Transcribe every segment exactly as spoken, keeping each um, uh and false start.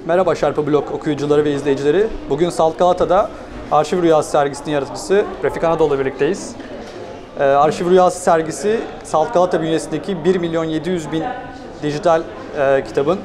Merhaba Sherpa Blog okuyucuları ve izleyicileri. Bugün Salt Galata'da Arşiv Rüyası sergisinin yaratıcısı Refik Anadolu'yla birlikteyiz. Ee, Arşiv Rüyası sergisi Salt Galata bünyesindeki bir milyon yedi yüz bin dijital e, kitabın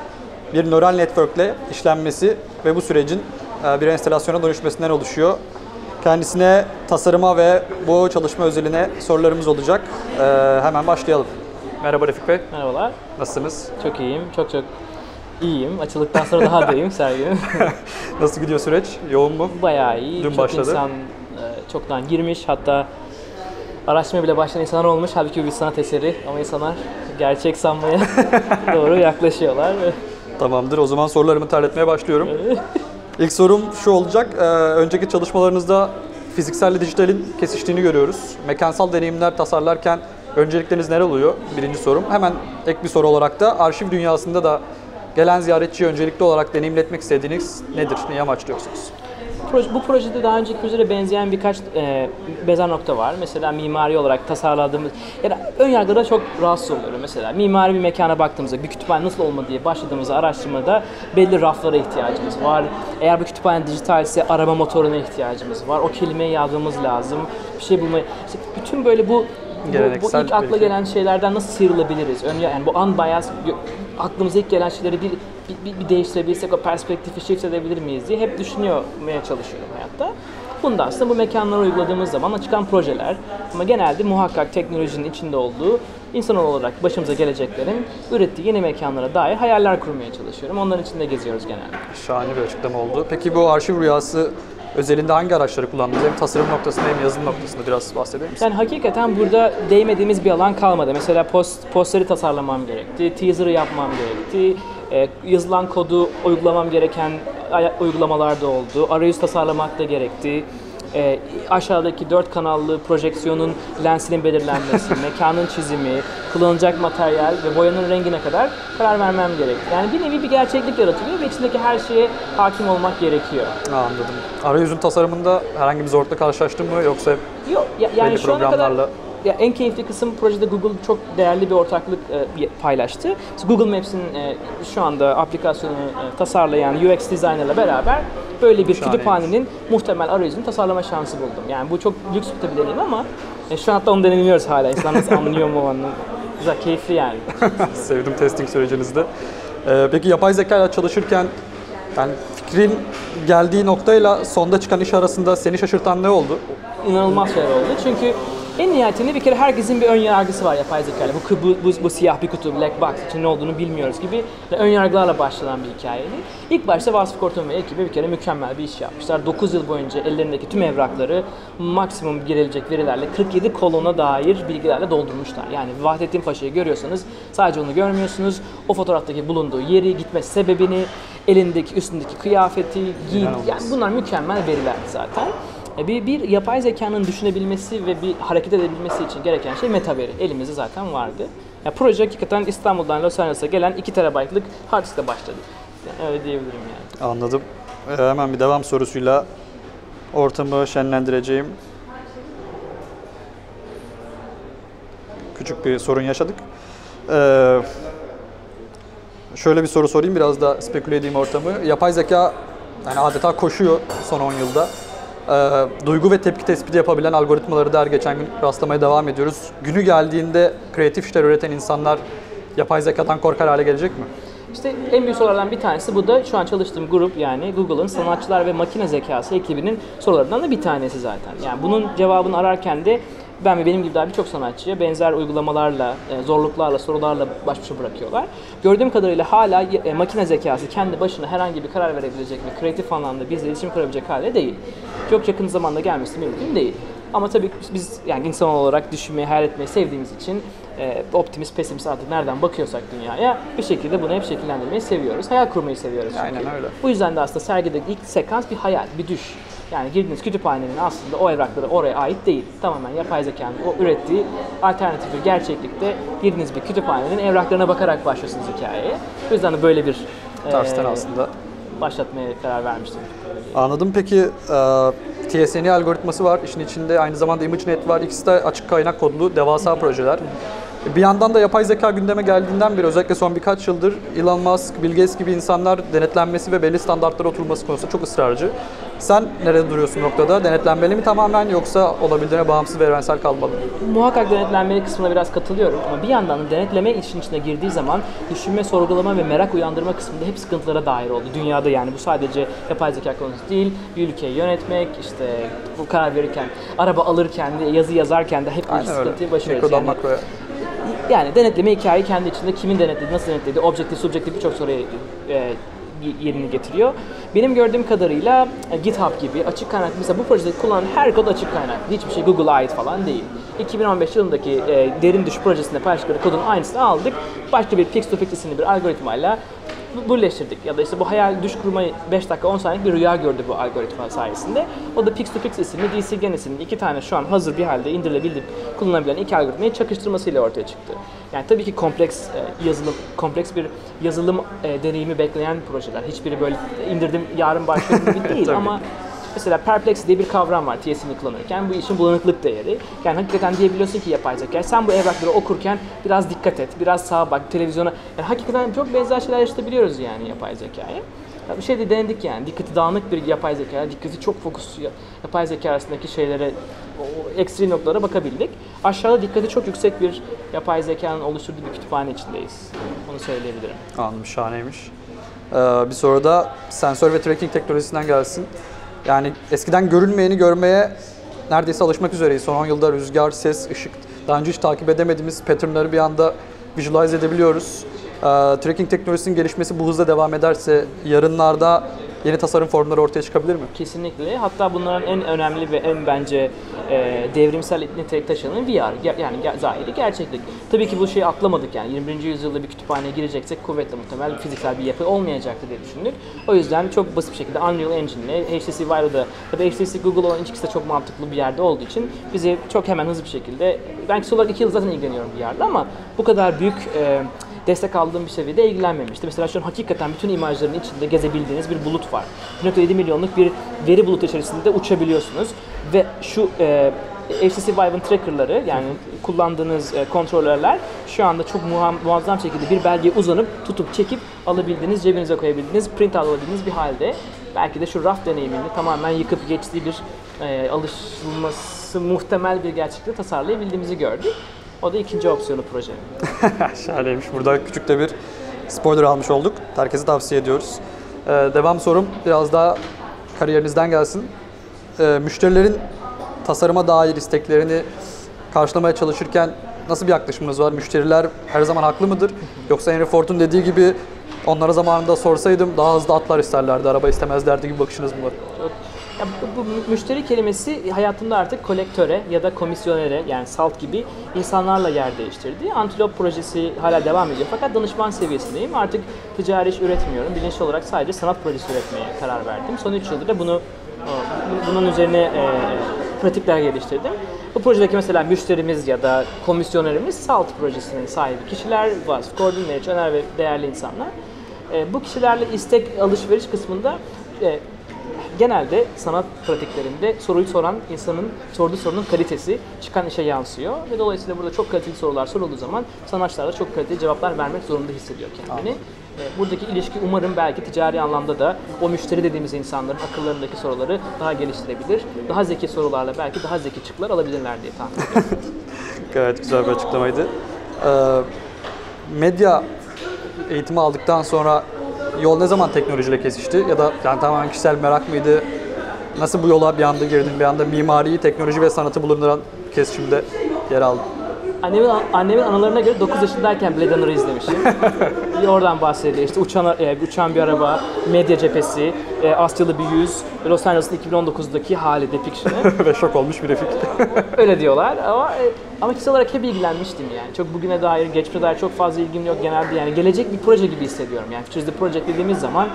bir nöral network'le işlenmesi ve bu sürecin e, bir enstalasyona dönüşmesinden oluşuyor. Kendisine, tasarıma ve bu çalışma özeline sorularımız olacak. Ee, hemen başlayalım. Merhaba Refik Bey. Merhabalar. Nasılsınız? Çok iyiyim, çok çok iyiyim. Açıldıktan sonra daha da iyiyim serginin. Nasıl gidiyor süreç? Yoğun mu? Bayağı iyi. Dün çok başladı. insan e, çoktan girmiş, hatta araştırma bile başlayan insanlar olmuş. Halbuki bir sanat eseri ama insanlar gerçek sanmaya doğru yaklaşıyorlar. Tamamdır. O zaman sorularımı terletmeye başlıyorum. İlk sorum şu olacak. Ee, önceki çalışmalarınızda fizikselle dijitalin kesiştiğini görüyoruz. Mekansal deneyimler tasarlarken öncelikleriniz neler oluyor? Birinci sorum. Hemen ek bir soru olarak da arşiv dünyasında da gelen ziyaretçiyi öncelikli olarak deneyimletmek istediğiniz nedir? Neyi amaçlıyorsunuz? Bu projede daha önceki projelere benzeyen birkaç e, benzer nokta var. Mesela mimari olarak tasarladığımız, ya da ön yargıda çok rahatsız oluyorum. Mesela mimari bir mekana baktığımızda bir kütüphane nasıl olmalı diye başladığımız araştırmada belli raflara ihtiyacımız var. Eğer bu kütüphane dijitalse arama motoruna ihtiyacımız var. O kelimeyi yazmamız lazım. Bir şey bulmayı. İşte bütün böyle bu Bu, bu ilk akla belki gelen şeylerden nasıl sıyrılabiliriz? Ön, yani bu unbiased, aklımıza ilk gelen şeyleri bir, bir, bir değiştirebilirsek, o perspektifi shift edebilir miyiz diye hep düşünmeye çalışıyorum hayatta. Bundan sonra bu mekanlara uyguladığımız zaman çıkan projeler, ama genelde muhakkak teknolojinin içinde olduğu, insan olarak başımıza geleceklerin ürettiği yeni mekanlara dair hayaller kurmaya çalışıyorum. Onların içinde geziyoruz genelde. Şahane bir açıklama oldu. Peki bu arşiv rüyası özelinde hangi araçları kullandınız? Hem tasarım noktasında hem yazım noktasında biraz bahseder misiniz? Yani hakikaten burada değmediğimiz bir alan kalmadı. Mesela post, posteri tasarlamam gerekti, teaser'ı yapmam gerekti, e, yazılan kodu uygulamam gereken uygulamalar da oldu, arayüz tasarlamak da gerekti. E, aşağıdaki dört kanallı projeksiyonun lensinin belirlenmesi, mekanın çizimi, kullanılacak materyal ve boyanın rengine kadar karar vermem gerek. Yani bir nevi bir gerçeklik yaratılıyor ve içindeki her şeye hakim olmak gerekiyor. Ha, anladım. Arayüzün tasarımında herhangi bir zorlukla karşılaştın mı yoksa Yok, ya, yani belli şu ana programlarla? kadar ya en keyifli kısım projede Google çok değerli bir ortaklık e, paylaştı. Google Maps'in e, şu anda aplikasyonu e, tasarlayan U X designer'la beraber böyle bir kütüphanenin muhtemel arayüzünü tasarlama şansı buldum. Yani bu çok lüks bir deneyim ama e, şu anda onu deneyimliyoruz hala. İnsanlar nasıl anlıyor mu onu? Güzel, keyifli yani. Sevdim testing sürecinizde. Ee, peki yapay zeka ile çalışırken yani fikrin geldiği noktayla sonda çıkan iş arasında seni şaşırtan ne oldu? İnanılmaz şeyler oldu. Çünkü en nihayetinde bir kere herkesin bir ön yargısı var yapay zeka ile. Bu, bu, bu, bu siyah bir kutu, black box için ne olduğunu bilmiyoruz gibi ön yargılarla başlanan bir hikayeydi. İlk başta Vasfi Korton ve ekibi bir kere mükemmel bir iş yapmışlar. dokuz yıl boyunca ellerindeki tüm evrakları maksimum girilecek verilerle kırk yedi kolona dair bilgilerle doldurmuşlar. Yani Vahdettin Paşa'yı görüyorsanız sadece onu görmüyorsunuz. O fotoğraftaki bulunduğu yeri, gitme sebebini, elindeki, üstündeki kıyafeti, giyin. Yani bunlar mükemmel veriler zaten. Bir, bir yapay zekanın düşünebilmesi ve bir hareket edebilmesi için gereken şey metaveri. Elimizde zaten vardı. Yani proje hakikaten İstanbul'dan Los Angeles'a gelen iki terabaytlık hard diskle başladı. Yani öyle diyebilirim yani. Anladım. Ee, hemen bir devam sorusuyla ortamı şenlendireceğim. Küçük bir sorun yaşadık. Ee, şöyle bir soru sorayım, biraz da speküle edeyim ortamı. Yapay zeka yani adeta koşuyor son on yılda. E, duygu ve tepki tespiti yapabilen algoritmaları da her geçen gün rastlamaya devam ediyoruz. Günü geldiğinde kreatif işler üreten insanlar yapay zekadan korkar hale gelecek mi? İşte en büyük sorulardan bir tanesi bu da şu an çalıştığım grup, yani Google'ın sanatçılar ve makine zekası ekibinin sorularından da bir tanesi zaten. Yani bunun cevabını ararken de ben ve benim gibi daha birçok sanatçıya benzer uygulamalarla, zorluklarla, sorularla baş başa bırakıyorlar. Gördüğüm kadarıyla hala makine zekası kendi başına herhangi bir karar verebilecek ve kreatif anlamda bizle iletişim kurabilecek hale değil. Çok yakın zamanda gelmesi mümkün değil. Ama tabii biz yani insan olarak düşünmeyi, hayal etmeyi sevdiğimiz için e, optimist, pesimist artık nereden bakıyorsak dünyaya bir şekilde bunu hep şekillendirmeyi seviyoruz. Hayal kurmayı seviyoruz çünkü. Aynen öyle. Bu yüzden de aslında sergideki ilk sekans bir hayal, bir düş. Yani girdiğiniz kütüphanenin aslında o evrakları oraya ait değil. Tamamen yapay zekanın o ürettiği alternatif bir gerçeklikte girdiğiniz bir kütüphanenin evraklarına bakarak başlıyorsunuz hikayeye. O yüzden de böyle bir Tersten e, aslında başlatmaya karar vermiştim. Anladım. Peki e, T S N algoritması var. İşin içinde aynı zamanda ImageNet var. İkisi de açık kaynak kodlu devasa projeler. Bir yandan da yapay zeka gündeme geldiğinden beri özellikle son birkaç yıldır Elon Musk, Bill Gates gibi insanlar denetlenmesi ve belli standartlara oturması konusunda çok ısrarcı. Sen nerede duruyorsun noktada? Denetlenmeli mi tamamen yoksa olabildiğine bağımsız ve evrensel kalmalı mı? Muhakkak denetlenmeli kısmına biraz katılıyorum ama bir yandan da denetleme işin içine girdiği zaman düşünme, sorgulama ve merak uyandırma kısmında hep sıkıntılara dair oldu. Dünyada yani bu sadece yapay zeka konusu değil, bir ülkeyi yönetmek, işte bu karar verirken, araba alırken de, yazı yazarken de hep bir sıkıntıyı başarıyoruz. Yani, yani denetleme hikayeyi kendi içinde kimin denetlediği, nasıl denetlediği, objektif, subjektif birçok soruya e, yerini getiriyor. Benim gördüğüm kadarıyla GitHub gibi açık kaynak, mesela bu projede kullanılan her kod açık kaynak. Hiçbir şey Google'a ait falan değil. iki bin on beş yılındaki e, derin düş projesinde paylaştıkları kodun aynısını aldık. Başka bir Pix2Pix isimli bir algoritmayla birleştirdik. Ya da işte bu hayal düş kurmayı beş dakika on saniyelik bir rüya gördü bu algoritma sayesinde. O da Pix2Pix isimli D C Gen isimli iki tane şu an hazır bir halde indirilebilir, kullanabilen iki algoritmayı çakıştırmasıyla ortaya çıktı. Yani tabii ki kompleks e, yazılım, kompleks bir yazılım e, deneyimi bekleyen projeler. Hiçbiri böyle indirdim yarın başlıyorum gibi değil ama mesela Perplex diye bir kavram var T S M'yi kullanırken, bu işin bulanıklık değeri. Yani hakikaten diyebiliyorsun ki yapay zeka, sen bu evrakları okurken biraz dikkat et, biraz sağa bak, televizyona. Yani hakikaten çok benzer şeyler yaşatabiliyoruz yani yapay zekaya. Bir şey de denedik yani, dikkati dağınık bir yapay zekaya, dikkati çok fokuslu yapay zeka arasındaki şeylere, o ekstrem noktalara bakabildik. Aşağıda dikkati çok yüksek bir yapay zekanın oluşturduğu bir kütüphane içindeyiz. Onu söyleyebilirim. Anladım, şahaneymiş. Ee, bir soru da sensör ve tracking teknolojisinden gelsin. Yani eskiden görülmeyeni görmeye neredeyse alışmak üzereyiz. Son on yılda rüzgar, ses, ışık, daha önce hiç takip edemediğimiz patternları bir anda visualize edebiliyoruz. Ee, tracking teknolojisinin gelişmesi bu hızla devam ederse yarınlarda yeni tasarım formları ortaya çıkabilir mi? Kesinlikle. Hatta bunların en önemli ve en bence e, devrimsel nitelik taşıyanı V R. Yani zahiri gerçeklik. Tabii ki bu şeyi atlamadık yani. yirmi birinci yüzyılda bir kütüphaneye gireceksek kuvvetle muhtemel fiziksel bir yapı olmayacaktı diye düşündük. O yüzden çok basit bir şekilde Unreal Engine'le H T C Vive'da tabii H T C Google olan ikisi de çok mantıklı bir yerde olduğu için bizi çok hemen hızlı bir şekilde, ben kişi olarak iki yıl zaten ilgileniyorum V R'da ama bu kadar büyük e, destek aldığım bir seviyede ilgilenmemişti. Mesela şu an hakikaten bütün imajların içinde gezebildiğiniz bir bulut var. bir nokta yedi milyonluk bir veri bulutu içerisinde uçabiliyorsunuz ve şu e, H T C Vive'ın tracker'ları, yani kullandığınız e, kontrolörler şu anda çok muazzam şekilde bir belgeye uzanıp tutup çekip alabildiğiniz, cebinize koyabildiğiniz, print alabildiğiniz bir halde. Belki de şu raf deneyimini tamamen yıkıp geçtiği bir e, alışılması muhtemel bir gerçeklikte tasarlayabildiğimizi gördük. O da ikinci opsiyonu projenin. Şahaneymiş. Burada küçük de bir spoiler almış olduk. Herkese tavsiye ediyoruz. Ee, devam sorum biraz daha kariyerinizden gelsin. Ee, müşterilerin tasarıma dair isteklerini karşılamaya çalışırken nasıl bir yaklaşımınız var? Müşteriler her zaman haklı mıdır? Yoksa Henry Ford'un dediği gibi onlara zamanında sorsaydım daha hızlı atlar isterlerdi, araba istemezlerdi gibi bakışınız mı var? Ya bu, bu müşteri kelimesi hayatımda artık kolektöre ya da komisyonere, yani salt gibi insanlarla yer değiştirdi. Antilop projesi hala devam ediyor fakat danışman seviyesindeyim. Artık ticari iş üretmiyorum. Bilinçli olarak sadece sanat projesi üretmeye karar verdim. Son üç yıldır da bunu bunun üzerine e, pratikler geliştirdim. Bu projedeki mesela müşterimiz ya da komisyonerimiz Salt projesinin sahibi kişiler, vasıf, koordinatör, Meriç, Öner ve değerli insanlar. E, bu kişilerle istek alışveriş kısmında e, genelde sanat pratiklerinde soruyu soran insanın sorduğu sorunun kalitesi çıkan işe yansıyor ve dolayısıyla burada çok kaliteli sorular sorulduğu zaman sanatçılar da çok kaliteli cevaplar vermek zorunda hissediyor kendini. Anladım. Buradaki ilişki umarım belki ticari anlamda da o müşteri dediğimiz insanların akıllarındaki soruları daha geliştirebilir. Daha zeki sorularla belki daha zeki çıktılar alabilirler diye tahmin ediyorum. Gayet güzel bir açıklamaydı. Ee, medya eğitimi aldıktan sonra yol ne zaman teknolojiyle kesişti? Ya da yani tamamen kişisel merak mıydı? Nasıl bu yola bir anda girdin? Bir anda mimariyi, teknoloji ve sanatı bulunduran kesişimde yer aldın? Annemin, annemin anılarına göre dokuz yaşındayken Blade Runner'ı izlemişim. Oradan bahsediyor. İşte uçan, e, uçan bir araba, medya cephesi, e, Asyalı bir yüz, Los Angeles'ın iki bin on dokuzdaki hali, depiction'ı. Ve şok olmuş bir refik. Öyle diyorlar ama e, ama kişisel olarak hep ilgilenmiştim yani. Çok bugüne dair, geçmişe dair çok fazla ilgim yok genelde yani. Gelecek bir proje gibi hissediyorum yani. Future the Project dediğimiz zaman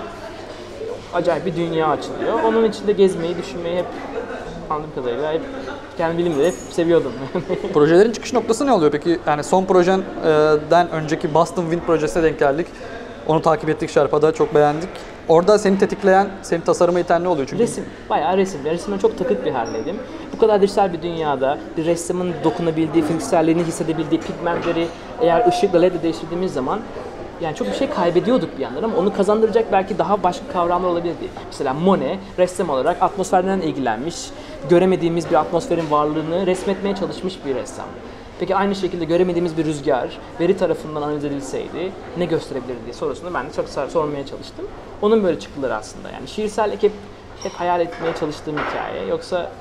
acayip bir dünya açılıyor. Onun içinde gezmeyi, düşünmeyi hep anladığım kadarıyla hep kendi bilimde hep seviyordum. Projelerin çıkış noktası ne oluyor peki? Yani son projenden önceki Boston Wind projesine denk geldik. Onu takip ettik Şarpa'da, çok beğendik. orada seni tetikleyen, seni tasarıma iten ne oluyor? Çünkü Resim, bayağı resim. Resimden çok takık bir haldeydim. Bu kadar dijital bir dünyada bir ressamın dokunabildiği, fizikselliğini hissedebildiği pigmentleri eğer ışıkla L E D'le değiştirdiğimiz zaman yani çok bir şey kaybediyorduk bir yandan ama onu kazandıracak belki daha başka kavramlar olabilirdi. Mesela Monet ressam olarak atmosferden ilgilenmiş, göremediğimiz bir atmosferin varlığını resmetmeye çalışmış bir ressam. Peki aynı şekilde göremediğimiz bir rüzgar veri tarafından analiz edilseydi ne gösterebilirdi diye sorusunu ben de çok sormaya çalıştım. Onun böyle çıktıları aslında. Yani şiirsel hep, hep hayal etmeye çalıştığım hikaye. Yoksa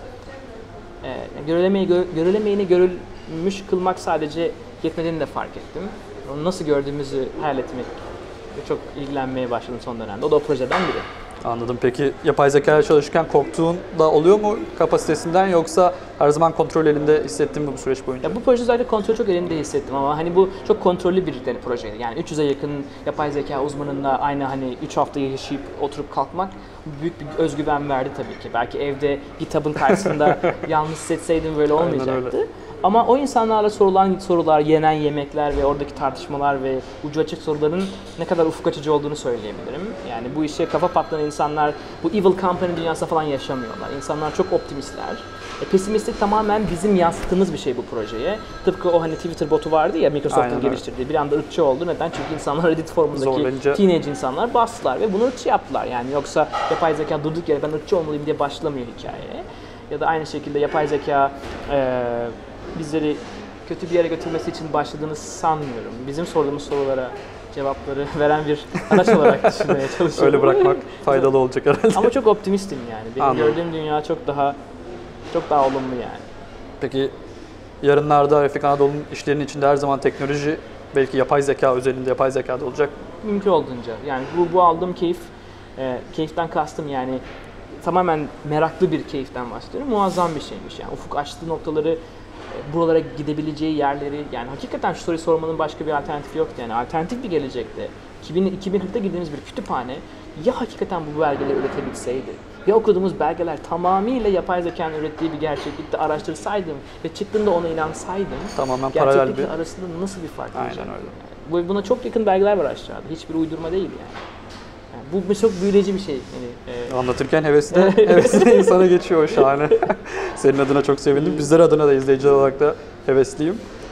e, görülemeyi, gö, görülemeyeni görülmüş kılmak sadece yetmediğini de fark ettim. Onu nasıl gördüğümüzü hayal etmek çok ilgilenmeye başladım son dönemde. O da o projeden biri. Anladım. Peki yapay zeka ile çalışırken korktuğun da oluyor mu kapasitesinden, yoksa her zaman kontrol elinde hissettin mi bu süreç boyunca? Ya bu proje zaten kontrolü çok elimde hissettim ama hani bu çok kontrollü bir yani projeydi. Yani üç yüze yakın yapay zeka uzmanında aynı hani üç hafta yaşayıp oturup kalkmak büyük bir özgüven verdi tabii ki. Belki evde kitabın karşısında yalnız hissetseydim böyle olmayacaktı. Ama o insanlarla sorulan sorular, yenen yemekler ve oradaki tartışmalar ve ucu açık soruların ne kadar ufuk açıcı olduğunu söyleyebilirim. Yani bu işe kafa patlayan insanlar bu evil company dünyasında falan yaşamıyorlar. İnsanlar çok optimistler. E, pesimistlik tamamen bizim yansıttığımız bir şey bu projeye. Tıpkı o hani Twitter botu vardı ya Microsoft'un geliştirdiği. Bir anda ırkçı oldu. Neden? Çünkü insanlar Reddit forumundaki Zorlayınca... teenage insanlar bastılar ve bunu ırkçı yaptılar. Yani yoksa yapay zeka durduk yere ben ırkçı olmalıyım diye başlamıyor hikayeye. Ya da aynı şekilde yapay zeka e, bizleri kötü bir yere götürmesi için başladığını sanmıyorum. Bizim sorduğumuz sorulara cevapları veren bir araç olarak düşünmeye çalışıyorum. Öyle bırakmak faydalı olacak herhalde. Ama çok optimistim yani. Benim Anladım. gördüğüm dünya çok daha çok daha olumlu yani. Peki yarınlarda Refik Anadolu'nun işlerinin içinde her zaman teknoloji, belki yapay zeka özelinde yapay zeka da olacak. Mümkün olduğunca. Yani bu, bu aldığım keyif, e, keyiften kastım yani tamamen meraklı bir keyiften bahsediyorum. Muazzam bir şeymiş yani. Ufuk açtığı noktaları, buralara gidebileceği yerleri, yani hakikaten şu soruyu sormanın başka bir alternatifi yoktu yani. Alternatif bir gelecekte iki bin kırkta gittiğimiz bir kütüphane ya hakikaten bu belgeleri üretebilseydi, ya okuduğumuz belgeler tamamıyla yapay zekanın ürettiği bir gerçeklikte araştırsaydım ve çıktığında ona inansaydım, tamamen paralel bir... arasında nasıl bir fark Aynen olacak? öyle. Yani buna çok yakın belgeler var aşağıda. Hiçbir uydurma değil yani. Yani bu çok büyüleyici bir şey. Yani, e... Anlatırken hevesi de, hevesi de insana geçiyor, şahane. Senin adına çok sevindim. Bizler adına da, izleyiciler olarak da hevesliyim.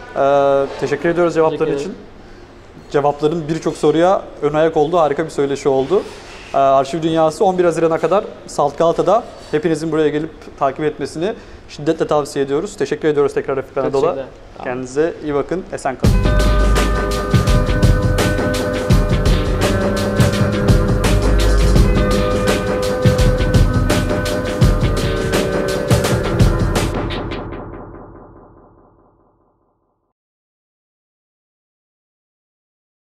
Ee, teşekkür ediyoruz cevapların teşekkür için. Cevapların birçok soruya ön ayak oldu. Harika bir söyleşi oldu. Ee, Arşiv Dünyası on bir Haziran'a kadar Salt Galata'da. Hepinizin buraya gelip takip etmesini şiddetle tavsiye ediyoruz. Teşekkür ediyoruz tekrar Refik Anadolu'ya. Kendinize iyi bakın. Esen kalın.